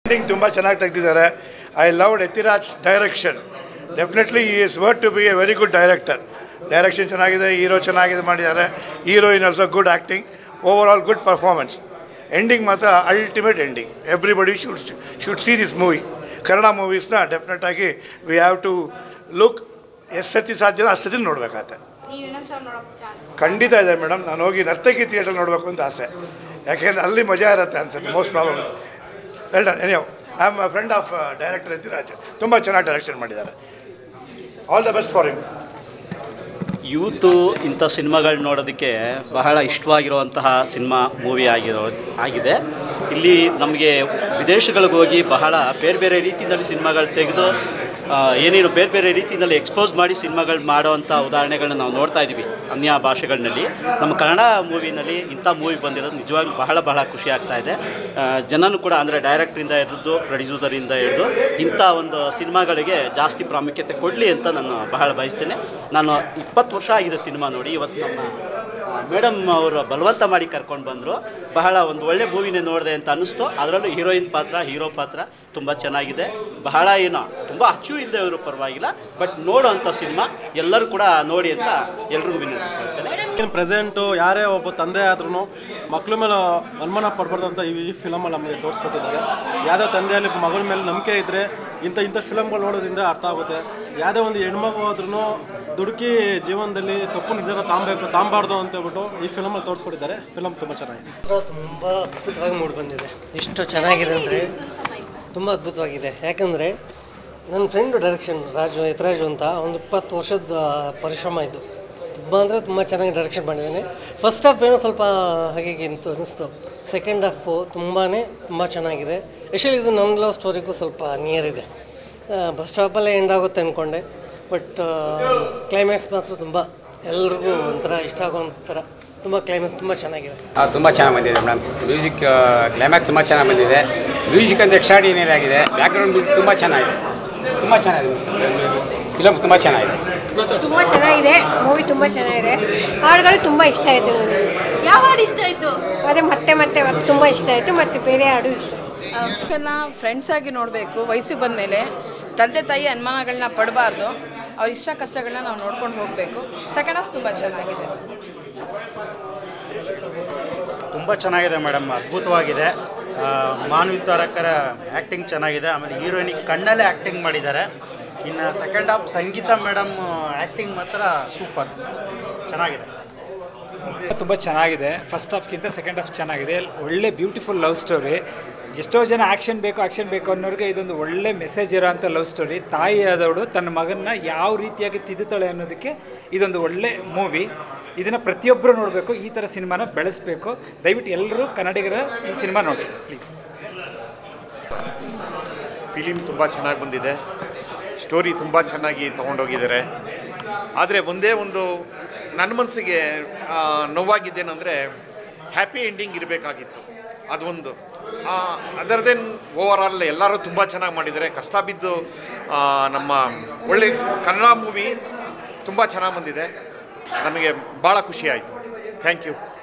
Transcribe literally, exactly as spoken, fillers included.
Ending ತುಂಬ ಚೆನ್ನಾಗಿ ತೆಗೆದಿದ್ದಾರೆ. I loved Yathiraj direction. Definitely ಈ is worth to be a very good director. Direction ಚೆನ್ನಾಗಿದೆ, ಹೀರೋ ಚೆನ್ನಾಗಿದೆ ಮಾಡಿದ್ದಾರೆ. Heroine also good acting, overall good performance. Ending ಮಾತ್ರ ultimate ending. Everybody should should see this movie. Kannada ಮೂವೀಸ್ನ ಡೆಫಿನೆಟಾಗಿ we have to look. ಎಷ್ಟು ಸತಿ ಸಾಧ್ಯನೋ ಅಷ್ಟು ಸತಿ ನೋಡಬೇಕಾಗತ್ತೆ. ಖಂಡಿತ ಇದೆ ಮೇಡಮ್. ನಾನು ಹೋಗಿ ನರ್ತಕಿ ಥಿಯೇಟರ್ ನೋಡಬೇಕು ಅಂತ ಆಸೆ. ಯಾಕೆಂದರೆ ಅಲ್ಲಿ ಮಜಾ ಇರುತ್ತೆ ಅನ್ಸುತ್ತೆ most problem. Well done. Anyway I am a friend of director Yathiraj. ತುಂಬ ಚೆನ್ನಾಗಿ ಡೈರೆಕ್ಷನ್ ಮಾಡಿದ್ದಾರೆ. All the best for him. Youth ಇಂಥ ಸಿನಿಮಾಗಳು ನೋಡೋದಕ್ಕೆ ಬಹಳ ಇಷ್ಟವಾಗಿರುವಂತಹ ಸಿನಿಮಾ ಮೂವಿ ಆಗಿರೋ ಆಗಿದೆ. ಇಲ್ಲಿ ನಮಗೆ ವಿದೇಶಗಳಿಗೆ ಹೋಗಿ ಬಹಳ ಬೇರೆ ಬೇರೆ ರೀತಿಯಲ್ಲಿ ಸಿನಿಮಾಗಳು ತೆಗೆದು ಏನೇನು ಬೇರೆ ಬೇರೆ ರೀತಿಯಲ್ಲಿ ಎಕ್ಸ್ಪೋಸ್ ಮಾಡಿ ಸಿನಿಮಾಗಳು ಮಾಡೋವಂಥ ಉದಾಹರಣೆಗಳನ್ನ ನಾವು ನೋಡ್ತಾ ಇದ್ದೀವಿ ಅನ್ಯ ಭಾಷೆಗಳಲ್ಲಿ. ನಮ್ಮ ಕನ್ನಡ ಮೂವಿನಲ್ಲಿ ಇಂಥ ಮೂವಿ ಬಂದಿರೋದು ನಿಜವಾಗ್ಲೂ ಬಹಳ ಬಹಳ ಖುಷಿ ಆಗ್ತಾ ಇದೆ. ಜನನೂ ಕೂಡ ಅಂದರೆ ಡೈರೆಕ್ಟ್ರಿಂದ ಹಿಡಿದು ಪ್ರೊಡ್ಯೂಸರಿಂದ ಹಿಡಿದು ಇಂಥ ಒಂದು ಸಿನಿಮಾಗಳಿಗೆ ಜಾಸ್ತಿ ಪ್ರಾಮುಖ್ಯತೆ ಕೊಡಲಿ ಅಂತ ನಾನು ಬಹಳ ಬಯಸ್ತೇನೆ. ನಾನು ಇಪ್ಪತ್ತು ವರ್ಷ ಆಗಿದೆ ಸಿನಿಮಾ ನೋಡಿ. ಇವತ್ತು ನಮ್ಮ ಮೇಡಮ್ ಅವರು ಬಲವಂತ ಮಾಡಿ ಕರ್ಕೊಂಡು ಬಂದರು. ಬಹಳ ಒಂದು ಒಳ್ಳೆ ಮೂವಿನೇ ನೋಡಿದೆ ಅಂತ ಅನ್ನಿಸ್ತು. ಅದರಲ್ಲೂ ಹೀರೋಯಿನ್ ಪಾತ್ರ, ಹೀರೋ ಪಾತ್ರ ತುಂಬ ಚೆನ್ನಾಗಿದೆ. ಬಹಳ ಏನೋ ತುಂಬ ಅಚ್ಚು ಇಲ್ಲದೆ ಅವರು ಪರವಾಗಿಲ್ಲ, ಬಟ್ ನೋಡೋ ಅಂಥ ಸಿನಿಮಾ ಎಲ್ಲರೂ ಕೂಡ ನೋಡಿ ಅಂತ ಎಲ್ರಿಗೂ ವಿನಂತಿಸ್ಕೊಳ್ತೇನೆ. ಪ್ರೆಸೆಂಟು ಯಾರೇ ಒಬ್ಬ ತಂದೆ ಆದ್ರೂ ಮಕ್ಕಳ ಮೇಲೆ ಅನುಮಾನ ಪಡಬಾರ್ದು ಅಂತ ಈ ಫಿಲಮಲ್ಲಿ ನಮಗೆ ತೋರಿಸ್ಕೊಟ್ಟಿದ್ದಾರೆ. ಯಾವುದೇ ತಂದೆಯಲ್ಲಿ ಮಗಳ ಮೇಲೆ ನಂಬಿಕೆ ಇದ್ದರೆ ಇಂಥ ಇಂಥ ಫಿಲಮ್ಗಳು ನೋಡೋದ್ರಿಂದ ಅರ್ಥ ಆಗುತ್ತೆ. ಯಾವುದೇ ಒಂದು ಹೆಣ್ಮಗು ಆದ್ರೂ ದುಡುಕಿ ಜೀವನದಲ್ಲಿ ತಪ್ಪು ನಿರ್ಧಾರ ತಾಂಬೇಕು ತಾಂಬಾರ್ದು ಅಂತ ಹೇಳ್ಬಿಟ್ಟು ಈ ಫಿಲಮಲ್ಲಿ ತೋರಿಸ್ಕೊಟ್ಟಿದ್ದಾರೆ. ಫಿಲಮ್ ತುಂಬ ಚೆನ್ನಾಗಿದೆ. ತುಂಬ ಅದ್ಭುತವಾಗಿ ಮೂಡಿ ಬಂದಿದೆ. ಎಷ್ಟು ಚೆನ್ನಾಗಿದೆ ಅಂದರೆ ತುಂಬ ಅದ್ಭುತವಾಗಿದೆ. ಯಾಕಂದರೆ ನನ್ನ ಫ್ರೆಂಡು ಡೈರೆಕ್ಷನ್ ರಾಜು ಯತಿರಾಜು ಅಂತ ಒಂದು ಇಪ್ಪತ್ತು ವರ್ಷದ ಪರಿಶ್ರಮ ಇದು. ತುಂಬ ಅಂದರೆ ತುಂಬ ಚೆನ್ನಾಗಿ ಡೈರೆಕ್ಷನ್ ಮಾಡಿದ್ದಾನೆ. ಫಸ್ಟ್ ಹಾಫ್ ಏನೋ ಸ್ವಲ್ಪ ಹಾಗೆ ಇಂತು ಅನ್ನಿಸ್ತು. ಸೆಕೆಂಡ್ ಹಾಫು ತುಂಬಾ ತುಂಬ ಚೆನ್ನಾಗಿದೆ. ಎಸ್ಪೆಷಲಿ ಇದು ನನ್ನ ಲವ್ ಸ್ಟೋರಿಗೂ ಸ್ವಲ್ಪ ನಿಯರ್ ಇದೆ. ಬಸ್ ಸ್ಟಾಪಲ್ಲೇ ಎಂಡ್ ಆಗುತ್ತೆ ಅಂದ್ಕೊಂಡೆ, ಬಟ್ ಕ್ಲೈಮ್ಯಾಕ್ಸ್ ಮಾತ್ರ ತುಂಬ ಎಲ್ರಿಗೂ ಒಂಥರ ಇಷ್ಟ ಆಗೋ ಒಂಥರ ತುಂಬ ಕ್ಲೈಮ್ಯಾಕ್ಸ್ ತುಂಬ ಚೆನ್ನಾಗಿದೆ. ತುಂಬ ಚೆನ್ನಾಗಿ ಬಂದಿದೆ ಮೇಡಮ್. ಮ್ಯೂಸಿಕ್ ಕ್ಲೈಮ್ಯಾಕ್ಸ್ ತುಂಬ ಚೆನ್ನಾಗಿ ಬಂದಿದೆ. ಮ್ಯೂಸಿಕ್ ಅಂತ ಎಕ್ಸ್ಟ್ರಾಡಿನರಿ ಆಗಿದೆ. ಬ್ಯಾಕ್ಗ್ರೌಂಡ್ ಮ್ಯೂಸಿಕ್ ತುಂಬ ಚೆನ್ನಾಗಿದೆ. ತುಂಬ ಚೆನ್ನಾಗಿದೆ. ಫಿಲಮ್ ತುಂಬ ಚೆನ್ನಾಗಿದೆ. ತುಂಬ ಚೆನ್ನಾಗಿದೆ ಮೂವಿ. ತುಂಬ ಚೆನ್ನಾಗಿದೆ. ಹಾಡುಗಳು ತುಂಬ ಇಷ್ಟ ಆಯಿತು ನನಗೆ. ಯಾವ ಹಾಡು ಇಷ್ಟ ಆಯಿತು? ಅದೇ ಮತ್ತೆ ಮತ್ತೆ ಮತ್ತೆ ತುಂಬ ಇಷ್ಟ ಆಯಿತು. ಮತ್ತು ಬೇರೆ ಹಾಡು ಇಷ್ಟ. ಅವ್ರನ್ನ ಫ್ರೆಂಡ್ಸ್ ಆಗಿ ನೋಡಬೇಕು. ವಯಸ್ಸಿಗೆ ಬಂದ ಮೇಲೆ ತಂದೆ ತಾಯಿ ಅನುಮಾನಗಳನ್ನ ಪಡಬಾರ್ದು. ಅವ್ರ ಇಷ್ಟ ಕಷ್ಟಗಳನ್ನ ನಾವು ನೋಡ್ಕೊಂಡು ಹೋಗಬೇಕು. ಸೆಕೆಂಡ್ ಹಾಫ್ ತುಂಬ ಚೆನ್ನಾಗಿದೆ. ತುಂಬ ಚೆನ್ನಾಗಿದೆ ಮೇಡಮ್. ಅದ್ಭುತವಾಗಿದೆ. ಮಾನವಿ ತಾರಕರ ಆ್ಯಕ್ಟಿಂಗ್ ಚೆನ್ನಾಗಿದೆ. ಆಮೇಲೆ ಹೀರೋಯಿನಿಗೆ ಕಣ್ಣಲ್ಲೇ ಆ್ಯಕ್ಟಿಂಗ್ ಮಾಡಿದ್ದಾರೆ. ಇನ್ನು second half Sangeetha madam acting ಮಾತ್ರ ಸೂಪರ್ ಚೆನ್ನಾಗಿದೆ. ತುಂಬ ಚೆನ್ನಾಗಿದೆ. ಫಸ್ಟ್ ಹಾಫ್ಗಿಂತ ಸೆಕೆಂಡ್ ಹಾಫ್ ಚೆನ್ನಾಗಿದೆ. ಒಳ್ಳೆ ಬ್ಯೂಟಿಫುಲ್ ಲವ್ ಸ್ಟೋರಿ. ಎಷ್ಟೋ ಜನ ಆ್ಯಕ್ಷನ್ ಬೇಕು ಆ್ಯಕ್ಷನ್ ಬೇಕು ಅನ್ನೋರಿಗೆ ಇದೊಂದು ಒಳ್ಳೆ ಮೆಸೇಜ್ ಇರೋಂಥ ಲವ್ ಸ್ಟೋರಿ. ತಾಯಿ ಆದವಳು ತನ್ನ ಮಗನ್ನ ಯಾವ ರೀತಿಯಾಗಿ ತಿದ್ದುತ್ತಾಳೆ ಅನ್ನೋದಕ್ಕೆ ಇದೊಂದು ಒಳ್ಳೆ ಮೂವಿ. ಇದನ್ನು ಪ್ರತಿಯೊಬ್ಬರು ನೋಡಬೇಕು. ಈ ಥರ ಸಿನಿಮಾನ ಬೆಳೆಸಬೇಕು. ದಯವಿಟ್ಟು ಎಲ್ಲರೂ ಕನ್ನಡಿಗರ ಈ ಸಿನಿಮಾ ನೋಡಿ ಪ್ಲೀಸ್. ಫಿಲಿಮ್ ತುಂಬ ಚೆನ್ನಾಗಿ ಬಂದಿದೆ. ಸ್ಟೋರಿ ತುಂಬ ಚೆನ್ನಾಗಿ ತೊಗೊಂಡೋಗಿದ್ದಾರೆ. ಆದರೆ ಒಂದೇ ಒಂದು ನನ್ನ ಮನಸ್ಸಿಗೆ ನೋವಾಗಿದ್ದೇನೆಂದರೆ ಹ್ಯಾಪಿ ಎಂಡಿಂಗ್ ಇರಬೇಕಾಗಿತ್ತು. ಅದೊಂದು ಅದರದೇನು ಓವರ್ ಆಲ್ ಎಲ್ಲರೂ ತುಂಬ ಚೆನ್ನಾಗಿ ಮಾಡಿದ್ದಾರೆ. ಕಷ್ಟ ಬಿದ್ದು ನಮ್ಮ ಒಳ್ಳೆ ಕನ್ನಡ ಮೂವಿ ತುಂಬ ಚೆನ್ನಾಗಿ ಬಂದಿದೆ. ನನಗೆ ಭಾಳ ಖುಷಿ ಆಯಿತು. Thank you.